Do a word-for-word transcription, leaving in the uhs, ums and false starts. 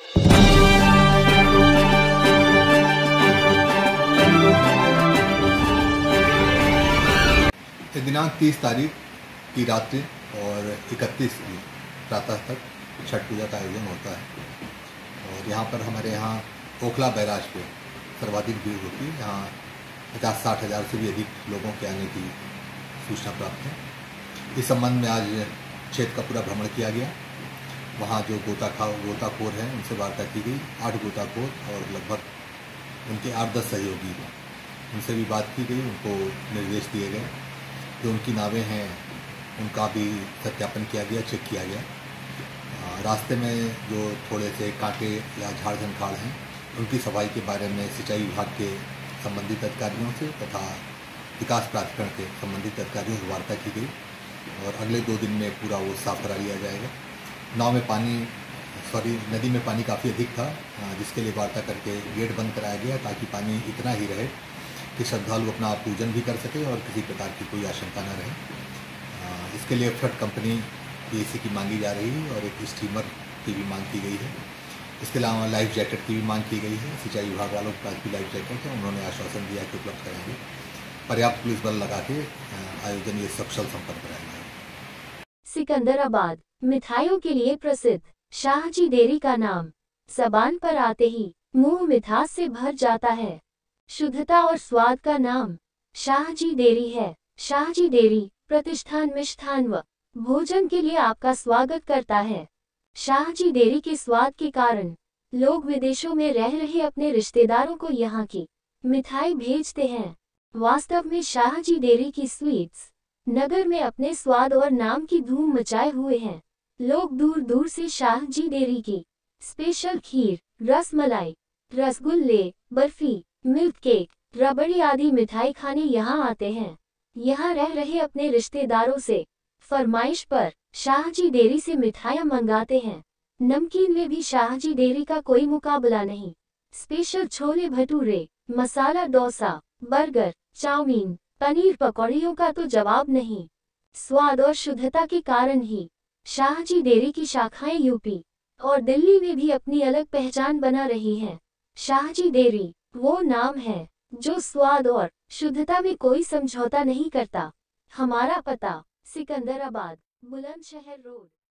दिनांक तीस तारीख की रात्रि और इकतीस की प्रातः तक छठ पूजा का आयोजन होता है और यहाँ पर हमारे यहाँ ओखला बैराज पे सर्वाधिक भीड़ होती है। यहाँ पचास साठ हज़ार से भी अधिक लोगों के आने की सूचना प्राप्त है। इस संबंध में आज क्षेत्र का पूरा भ्रमण किया गया। वहाँ जो गोता खा गोताखोर हैं उनसे वार्ता की गई। आठ गोताखोर और लगभग उनके आठ दस सहयोगी उनसे भी बात की गई। उनको निर्देश दिए गए। जो उनकी नावें हैं उनका भी सत्यापन किया गया, चेक किया गया। रास्ते में जो थोड़े से कांटे या झाड़ झंखाड़ हैं उनकी सफाई के बारे में सिंचाई विभाग के संबंधित अधिकारियों से तथा विकास प्राधिकरण के संबंधित अधिकारियों से वार्ता की गई और अगले दो दिन में पूरा वो साफ करा लिया जाएगा। नाव में पानी सॉरी नदी में पानी काफ़ी अधिक था, जिसके लिए वार्ता करके गेट बंद कराया गया ताकि पानी इतना ही रहे कि श्रद्धालु अपना पूजन भी कर सके और किसी प्रकार की कोई आशंका न रहे। इसके लिए फ्लड कंपनी पीएसी की मांगी जा रही है और एक स्टीमर की भी मांग की गई है। इसके अलावा लाइफ जैकेट की भी मांग की गई है। सिंचाई विभाग वालों के पास भी लाइफ जैकेट है, उन्होंने आश्वासन दिया कि उपलब्ध कराएंगे। पर्याप्त पुलिस बल लगा के आयोजन ये सकुशल संपन्न कराएंगे। सिकंदराबाद मिठाइयों के लिए प्रसिद्ध शाहजी डेयरी का नाम जबान पर आते ही मुंह मिठास से भर जाता है। शुद्धता और स्वाद का नाम शाहजी डेयरी है। शाहजी डेयरी प्रतिष्ठान मिष्ठान व भोजन के लिए आपका स्वागत करता है। शाहजी डेयरी के स्वाद के कारण लोग विदेशों में रह रहे अपने रिश्तेदारों को यहाँ की मिठाई भेजते हैं। वास्तव में शाहजी डेयरी की स्वीट्स नगर में अपने स्वाद और नाम की धूम मचाए हुए हैं। लोग दूर दूर से शाहजी डेयरी की स्पेशल खीर, रसमलाई, रसगुल्ले, बर्फी, मिल्क केक, रबड़ी आदि मिठाई खाने यहाँ आते हैं। यहाँ रह रहे अपने रिश्तेदारों से फरमाइश पर शाहजी डेयरी से मिठाइयाँ मंगाते हैं। नमकीन में भी शाहजी डेयरी का कोई मुकाबला नहीं। Special chole bhature, masala dosa, burger, chowmein, paneer पकौड़ियों का तो जवाब नहीं। स्वाद और शुद्धता के कारण ही शाहजी डेयरी की शाखाएं यूपी और दिल्ली में भी अपनी अलग पहचान बना रही हैं। शाहजी डेयरी वो नाम है जो स्वाद और शुद्धता में कोई समझौता नहीं करता। हमारा पता सिकंदराबाद, बुलंदशहर रोड।